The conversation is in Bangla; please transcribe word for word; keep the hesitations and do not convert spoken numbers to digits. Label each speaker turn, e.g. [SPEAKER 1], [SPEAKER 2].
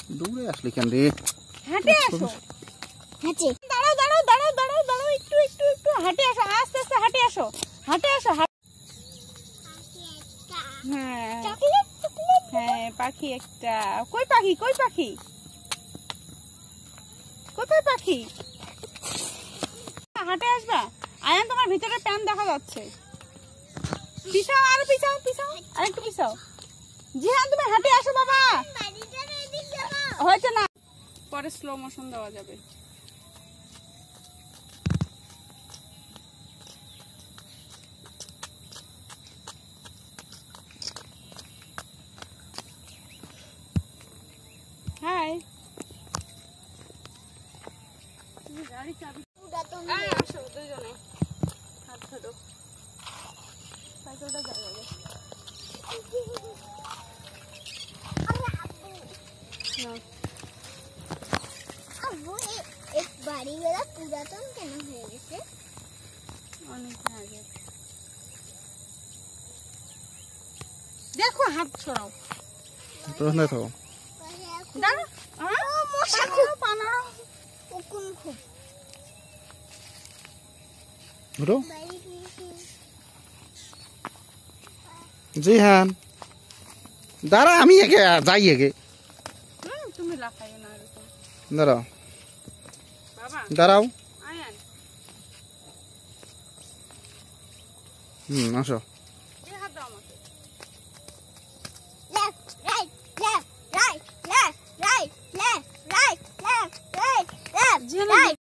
[SPEAKER 1] দৌড়ে আসলি কেন রে?
[SPEAKER 2] হাঁটে আসো। হাঁটে। দাঁড়াও দাঁড়াও দাঁড়াও দাঁড়াও দাঁড়াও একটু একটু একটু হাঁটে আসো, আস্তে আস্তে হাঁটে আসো, হাঁটে আসো। হ্যাঁ হ্যাঁ পাখি একটা। কই পাখি? কই পাখি? কোথায় পাখি? হাঁটে আসবা। আয়ান তোমার ভিতরে প্যান দেখা যাচ্ছে। পিছাও আরো পিছাও পিছাও আর একটু পিছাও। জিহান তুমি হাঁটে আসো বাবা। হয়েছে না, পরে স্লো মোশন দেওয়া যাবে। হাই গাড়ি চাবি আসো দুজনে হাত ধরো। সাইকেলটা যাবে
[SPEAKER 3] বাড়িগুলো পুরাতন কেন হয়ে গেছে?
[SPEAKER 2] অনেক আগে। দেখো হাত ছড়াও।
[SPEAKER 1] তো না তো
[SPEAKER 2] দাঁড়া মশা খুব পানা
[SPEAKER 3] উকুন খুব
[SPEAKER 1] হলো জিহান দাঁড়া আমি একে যাই একে।
[SPEAKER 2] হুম তুমি লাফাইও না এরকম।
[SPEAKER 1] দাঁড়াও
[SPEAKER 2] বাবা
[SPEAKER 1] দাঁড়াও।
[SPEAKER 2] আয়ান
[SPEAKER 1] হুম আসো।
[SPEAKER 2] এই হাত দাও আমাকে।
[SPEAKER 3] left right left right left right left right left right left
[SPEAKER 2] Jihan
[SPEAKER 3] right